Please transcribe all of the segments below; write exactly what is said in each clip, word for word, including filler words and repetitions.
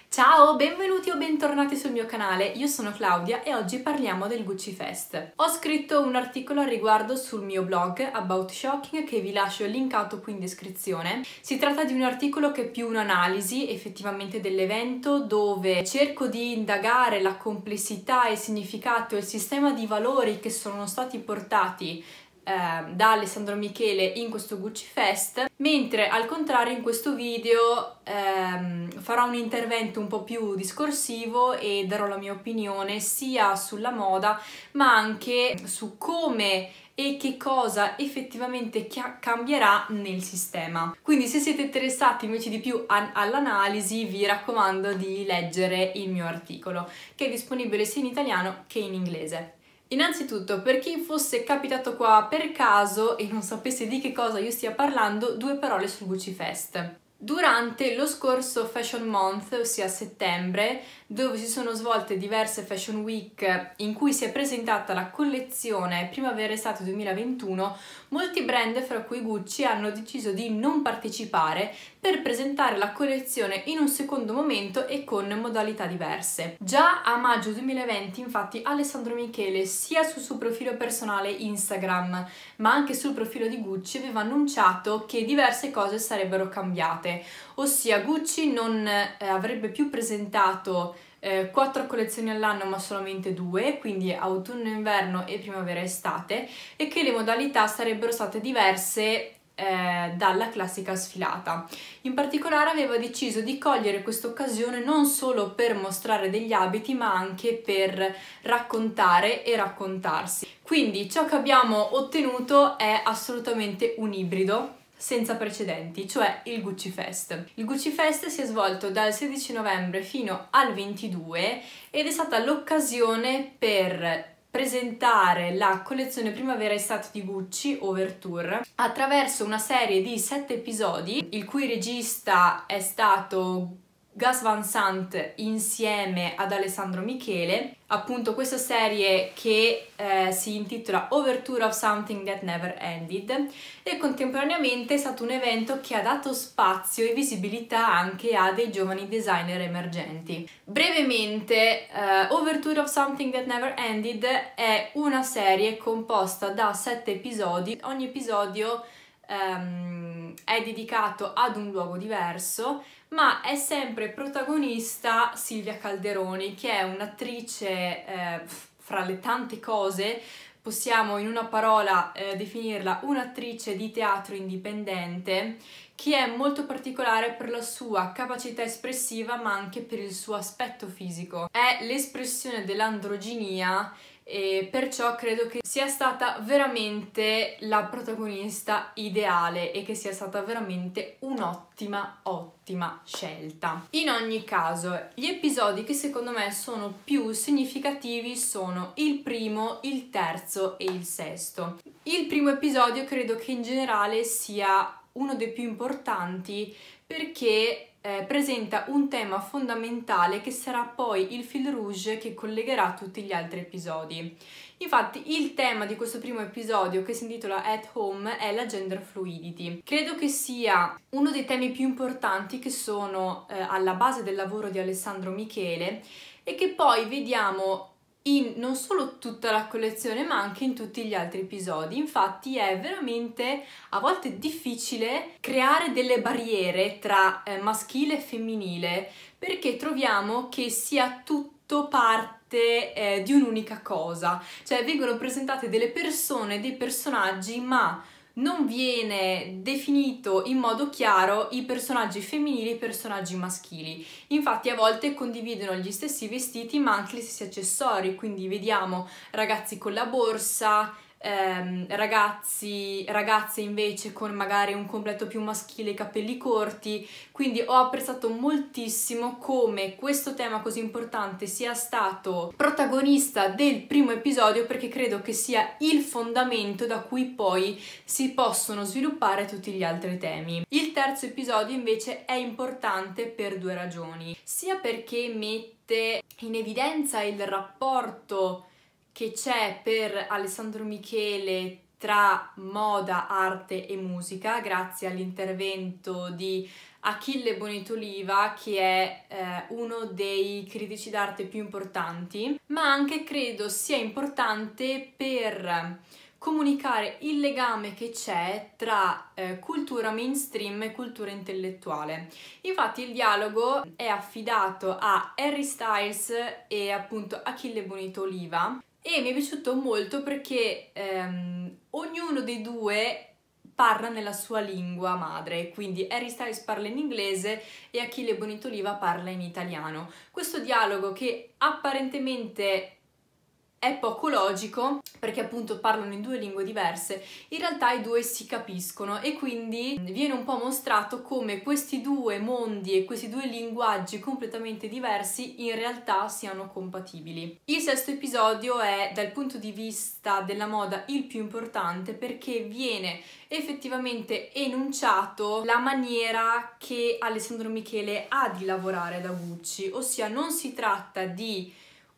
Ciao, benvenuti o bentornati sul mio canale, io sono Claudia e oggi parliamo del Gucci Fest. Ho scritto un articolo al riguardo sul mio blog About Shocking che vi lascio linkato qui in descrizione. Si tratta di un articolo che è più un'analisi effettivamente dell'evento, dove cerco di indagare la complessità, il significato e il sistema di valori che sono stati portati da Alessandro Michele in questo Gucci Fest, mentre al contrario in questo video ehm, farò un intervento un po' più discorsivo e darò la mia opinione sia sulla moda ma anche su come e che cosa effettivamente cambierà nel sistema. Quindi se siete interessati invece di più all'analisi vi raccomando di leggere il mio articolo, che è disponibile sia in italiano che in inglese. Innanzitutto, per chi fosse capitato qua per caso e non sapesse di che cosa io stia parlando, due parole sul Gucci Fest. Durante lo scorso Fashion Month, ossia settembre, dove si sono svolte diverse Fashion Week in cui si è presentata la collezione Primavera-Estate duemilaventuno, molti brand, fra cui Gucci, hanno deciso di non partecipare per presentare la collezione in un secondo momento e con modalità diverse. Già a maggio duemilaventi, infatti, Alessandro Michele, sia sul suo profilo personale Instagram, ma anche sul profilo di Gucci, aveva annunciato che diverse cose sarebbero cambiate. Ossia Gucci non eh, avrebbe più presentato eh, quattro collezioni all'anno ma solamente due, quindi autunno-inverno e primavera-estate, e che le modalità sarebbero state diverse eh, dalla classica sfilata. In particolare aveva deciso di cogliere questa occasione non solo per mostrare degli abiti ma anche per raccontare e raccontarsi. Quindi ciò che abbiamo ottenuto è assolutamente un ibrido senza precedenti, cioè il Gucci Fest. Il Gucci Fest si è svolto dal sedici novembre fino al ventidue ed è stata l'occasione per presentare la collezione Primavera-Estate di Gucci Overture attraverso una serie di sette episodi, il cui regista è stato Gus Van Sant insieme ad Alessandro Michele. Appunto questa serie che eh, si intitola Overture of Something That Never Ended, e contemporaneamente è stato un evento che ha dato spazio e visibilità anche a dei giovani designer emergenti. Brevemente, eh, Overture of Something That Never Ended è una serie composta da sette episodi. Ogni episodio um, è dedicato ad un luogo diverso, ma è sempre protagonista Silvia Calderoni, che è un'attrice, eh, fra le tante cose, possiamo in una parola eh, definirla un'attrice di teatro indipendente, che è molto particolare per la sua capacità espressiva ma anche per il suo aspetto fisico. È l'espressione dell'androginia e perciò credo che sia stata veramente la protagonista ideale e che sia stata veramente un'ottima, ottima scelta. In ogni caso, gli episodi che secondo me sono più significativi sono il primo, il terzo e il sesto. Il primo episodio credo che in generale sia uno dei più importanti perché Eh, presenta un tema fondamentale che sarà poi il fil rouge che collegherà tutti gli altri episodi. Infatti il tema di questo primo episodio, che si intitola At Home, è la gender fluidity. Credo che sia uno dei temi più importanti che sono eh, alla base del lavoro di Alessandro Michele e che poi vediamo in non solo tutta la collezione ma anche in tutti gli altri episodi. Infatti è veramente a volte difficile creare delle barriere tra eh, maschile e femminile, perché troviamo che sia tutto parte eh, di un'unica cosa, cioè vengono presentate delle persone, dei personaggi, ma non viene definito in modo chiaro i personaggi femminili e i personaggi maschili. Infatti a volte condividono gli stessi vestiti ma anche gli stessi accessori, quindi vediamo ragazzi con la borsa, ehm, ragazzi, ragazze invece con magari un completo più maschile, i capelli corti. Quindi ho apprezzato moltissimo come questo tema così importante sia stato protagonista del primo episodio, perché credo che sia il fondamento da cui poi si possono sviluppare tutti gli altri temi. Il terzo episodio invece è importante per due ragioni, sia perché mette in evidenza il rapporto che c'è per Alessandro Michele tra moda, arte e musica, grazie all'intervento di Achille Bonito-Oliva, che è eh, uno dei critici d'arte più importanti, ma anche credo sia importante per comunicare il legame che c'è tra eh, cultura mainstream e cultura intellettuale. Infatti il dialogo è affidato a Harry Styles e appunto Achille Bonito-Oliva e mi è piaciuto molto perché ehm, ognuno dei due parla nella sua lingua madre, quindi Harry Styles parla in inglese e Achille Bonito-Oliva parla in italiano. Questo dialogo, che apparentemente è poco logico, perché appunto parlano in due lingue diverse, in realtà i due si capiscono e quindi viene un po' mostrato come questi due mondi e questi due linguaggi completamente diversi in realtà siano compatibili. Il sesto episodio è, dal punto di vista della moda, il più importante perché viene effettivamente enunciato la maniera che Alessandro Michele ha di lavorare da Gucci, ossia non si tratta di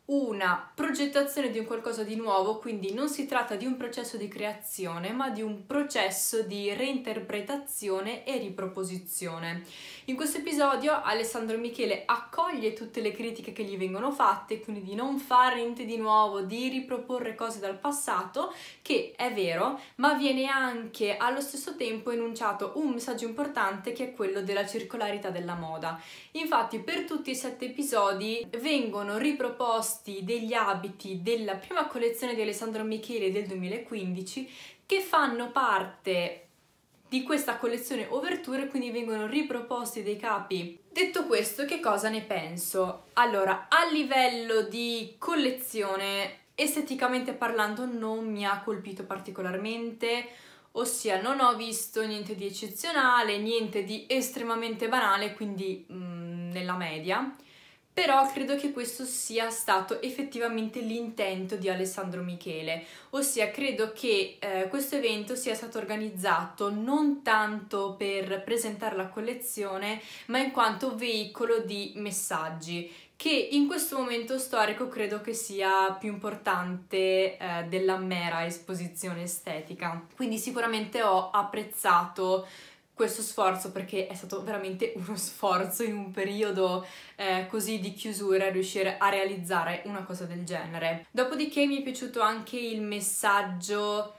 una progettazione di un qualcosa di nuovo, quindi non si tratta di un processo di creazione, ma di un processo di reinterpretazione e riproposizione. In questo episodio Alessandro Michele accoglie tutte le critiche che gli vengono fatte, quindi di non fare niente di nuovo, di riproporre cose dal passato, che è vero, ma viene anche allo stesso tempo enunciato un messaggio importante che è quello della circolarità della moda. Infatti per tutti i sette episodi vengono riproposti degli abiti della prima collezione di Alessandro Michele del duemilaquindici che fanno parte di questa collezione Overture, quindi vengono riproposti dei capi. Detto questo, che cosa ne penso? Allora, a livello di collezione, esteticamente parlando, non mi ha colpito particolarmente, ossia non ho visto niente di eccezionale, niente di estremamente banale, quindi mh, nella media. Però credo che questo sia stato effettivamente l'intento di Alessandro Michele, ossia credo che eh, questo evento sia stato organizzato non tanto per presentare la collezione, ma in quanto veicolo di messaggi, che in questo momento storico credo che sia più importante eh, della mera esposizione estetica. Quindi sicuramente ho apprezzato questo sforzo, perché è stato veramente uno sforzo in un periodo eh, così di chiusura riuscire a realizzare una cosa del genere. Dopodiché mi è piaciuto anche il messaggio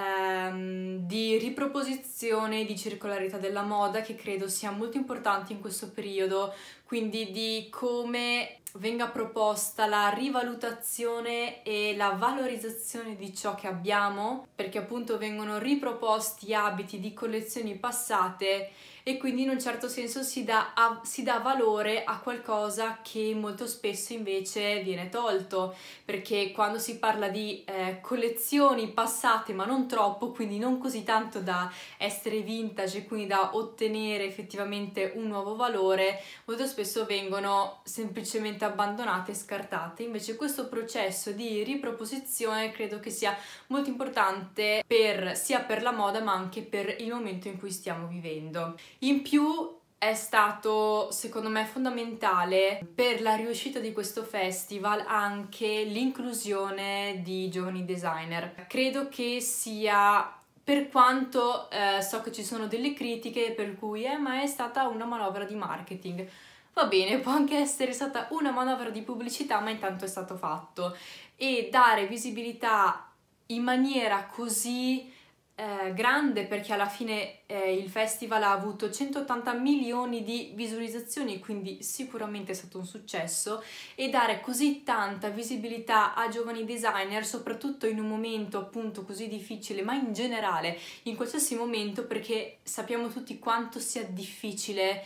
ehm, di riproposizione, di circolarità della moda, che credo sia molto importante in questo periodo, quindi di come venga proposta la rivalutazione e la valorizzazione di ciò che abbiamo, perché appunto vengono riproposti abiti di collezioni passate e quindi in un certo senso si dà, a, si dà valore a qualcosa che molto spesso invece viene tolto, perché quando si parla di eh, collezioni passate ma non troppo, quindi non così tanto da essere vintage e quindi da ottenere effettivamente un nuovo valore, molto spesso vengono semplicemente abbandonate e scartate. Invece questo processo di riproposizione credo che sia molto importante per, sia per la moda ma anche per il momento in cui stiamo vivendo. In più è stato secondo me fondamentale per la riuscita di questo festival anche l'inclusione di giovani designer. Credo che sia, per quanto eh, so che ci sono delle critiche per cui eh, ma è stata una manovra di marketing. Va bene, può anche essere stata una manovra di pubblicità, ma intanto è stato fatto. E dare visibilità in maniera così eh, grande, perché alla fine eh, il festival ha avuto centottanta milioni di visualizzazioni, quindi sicuramente è stato un successo, e dare così tanta visibilità a giovani designer, soprattutto in un momento appunto così difficile, ma in generale, in qualsiasi momento, perché sappiamo tutti quanto sia difficile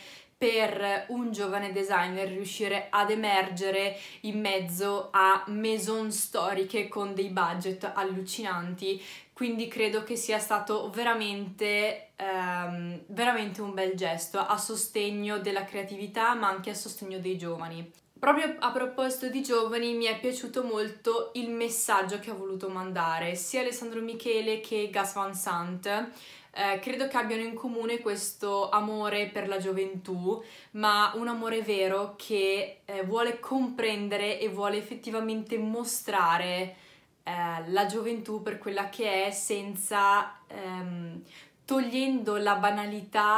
per un giovane designer riuscire ad emergere in mezzo a maison storiche con dei budget allucinanti, quindi credo che sia stato veramente, ehm, veramente un bel gesto a sostegno della creatività ma anche a sostegno dei giovani. Proprio a proposito di giovani, mi è piaciuto molto il messaggio che ha voluto mandare sia Alessandro Michele che Gus Van Sant. Eh, credo che abbiano in comune questo amore per la gioventù, ma un amore vero che eh, vuole comprendere e vuole effettivamente mostrare eh, la gioventù per quella che è, senza ehm, togliendo la banalità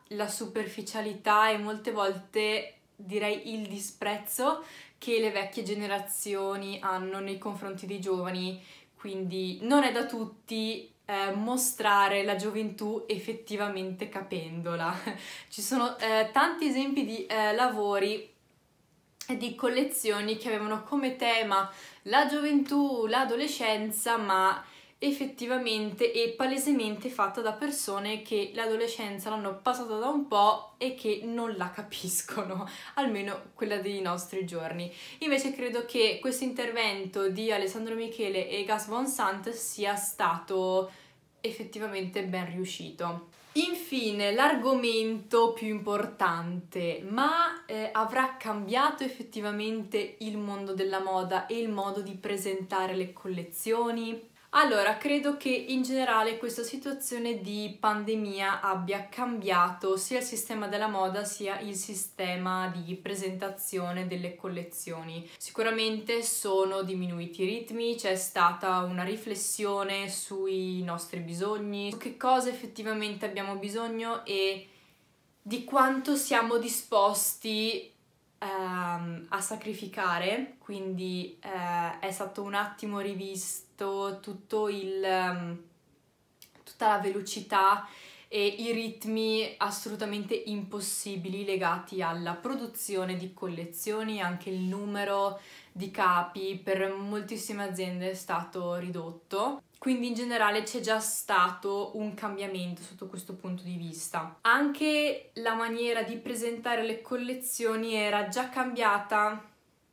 la superficialità e molte volte direi il disprezzo che le vecchie generazioni hanno nei confronti dei giovani, quindi non è da tutti eh, mostrare la gioventù effettivamente capendola. Ci sono eh, tanti esempi di eh, lavori e di collezioni che avevano come tema la gioventù, l'adolescenza, ma effettivamente e palesemente fatta da persone che l'adolescenza l'hanno passata da un po' e che non la capiscono, almeno quella dei nostri giorni. Invece credo che questo intervento di Alessandro Michele e Gus Van Sant sia stato effettivamente ben riuscito. Infine, l'argomento più importante, ma eh, avrà cambiato effettivamente il mondo della moda e il modo di presentare le collezioni? Allora, credo che in generale questa situazione di pandemia abbia cambiato sia il sistema della moda sia il sistema di presentazione delle collezioni. Sicuramente sono diminuiti i ritmi, c'è stata una riflessione sui nostri bisogni, su che cosa effettivamente abbiamo bisogno e di quanto siamo disposti Um, a sacrificare, quindi uh, è stato un attimo rivisto tutto il, um, tutta la velocità e i ritmi assolutamente impossibili legati alla produzione di collezioni, anche il numero di capi per moltissime aziende è stato ridotto. Quindi in generale c'è già stato un cambiamento sotto questo punto di vista. Anche la maniera di presentare le collezioni era già cambiata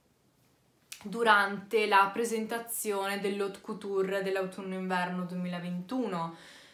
durante la presentazione dell'Haute Couture dell'autunno-inverno duemilaventuno.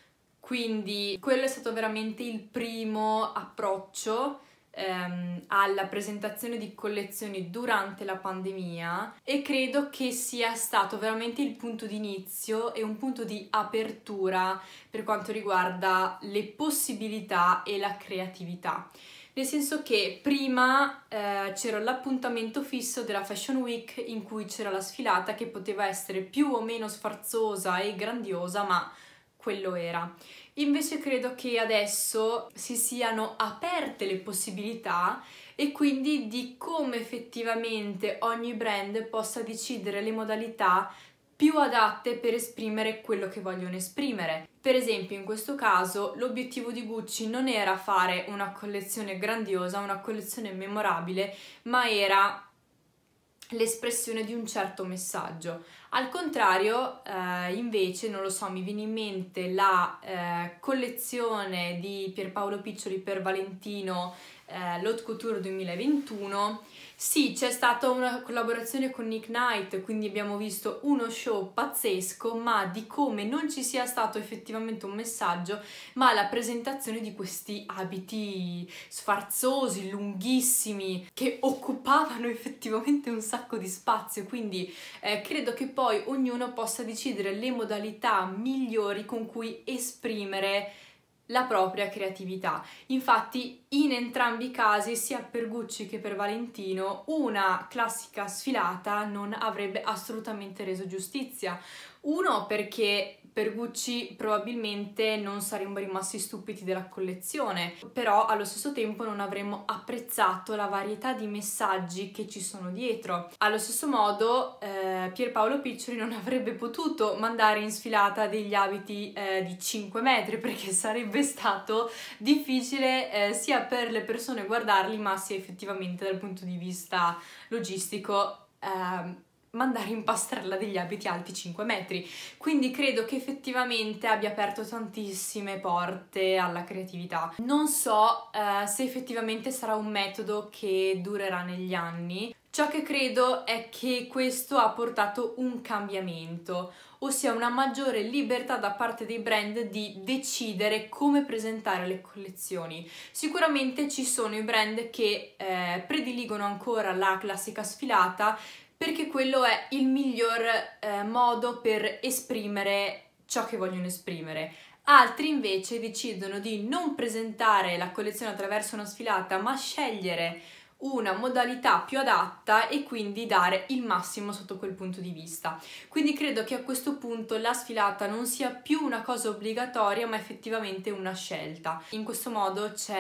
Quindi quello è stato veramente il primo approccio ehm, alla presentazione di collezioni durante la pandemia e credo che sia stato veramente il punto di inizio e un punto di apertura per quanto riguarda le possibilità e la creatività. Nel senso che prima eh, c'era l'appuntamento fisso della Fashion Week in cui c'era la sfilata che poteva essere più o meno sfarzosa e grandiosa, ma quello era. Invece credo che adesso si siano aperte le possibilità e quindi di come effettivamente ogni brand possa decidere le modalità più adatte per esprimere quello che vogliono esprimere. Per esempio, in questo caso l'obiettivo di Gucci non era fare una collezione grandiosa, una collezione memorabile, ma era l'espressione di un certo messaggio. Al contrario, eh, invece, non lo so, mi viene in mente la eh, collezione di Pierpaolo Piccioli per Valentino, eh, l'Haute Couture duemilaventuno. Sì, c'è stata una collaborazione con Nick Knight, quindi abbiamo visto uno show pazzesco, ma di come non ci sia stato effettivamente un messaggio, ma la presentazione di questi abiti sfarzosi, lunghissimi, che occupavano effettivamente un sacco di spazio, quindi eh, credo che poi ognuno possa decidere le modalità migliori con cui esprimere la propria creatività. Infatti in entrambi i casi, sia per Gucci che per Valentino, una classica sfilata non avrebbe assolutamente reso giustizia. Uno, perché per Gucci probabilmente non saremmo rimasti stupiti della collezione, però allo stesso tempo non avremmo apprezzato la varietà di messaggi che ci sono dietro. Allo stesso modo eh, Pierpaolo Piccioli non avrebbe potuto mandare in sfilata degli abiti eh, di cinque metri, perché sarebbe stato difficile eh, sia per le persone guardarli, ma sia effettivamente dal punto di vista logistico eh, mandare in passerella degli abiti alti cinque metri. Quindi credo che effettivamente abbia aperto tantissime porte alla creatività. Non so eh, se effettivamente sarà un metodo che durerà negli anni. Ciò che credo è che questo ha portato un cambiamento, ossia una maggiore libertà da parte dei brand di decidere come presentare le collezioni. Sicuramente ci sono i brand che eh, prediligono ancora la classica sfilata, perché quello è il miglior eh, modo per esprimere ciò che vogliono esprimere. Altri invece decidono di non presentare la collezione attraverso una sfilata, ma scegliere una modalità più adatta e quindi dare il massimo sotto quel punto di vista. Quindi credo che a questo punto la sfilata non sia più una cosa obbligatoria, ma effettivamente una scelta. In questo modo c'è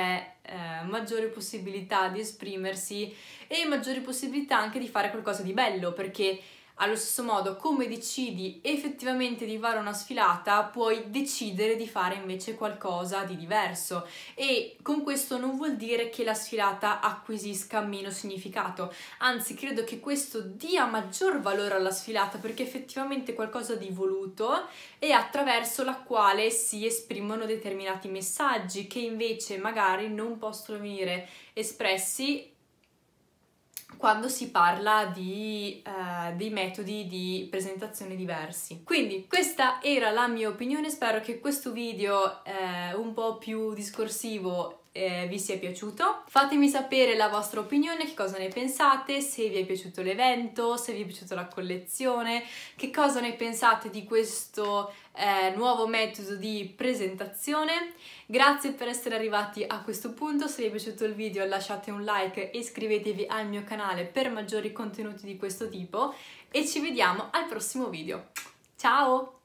eh, maggiori possibilità di esprimersi e maggiori possibilità anche di fare qualcosa di bello, perché allo stesso modo, come decidi effettivamente di fare una sfilata, puoi decidere di fare invece qualcosa di diverso, e con questo non vuol dire che la sfilata acquisisca meno significato, anzi credo che questo dia maggior valore alla sfilata, perché effettivamente è qualcosa di voluto e attraverso la quale si esprimono determinati messaggi che invece magari non possono venire espressi quando si parla di eh, dei metodi di presentazione diversi. Quindi questa era la mia opinione, spero che questo video eh, un po' più discorsivo eh, vi sia piaciuto. Fatemi sapere la vostra opinione, che cosa ne pensate, se vi è piaciuto l'evento, se vi è piaciuta la collezione, che cosa ne pensate di questo eh, nuovo metodo di presentazione. Grazie per essere arrivati a questo punto, se vi è piaciuto il video lasciate un like e iscrivetevi al mio canale per maggiori contenuti di questo tipo e ci vediamo al prossimo video. Ciao!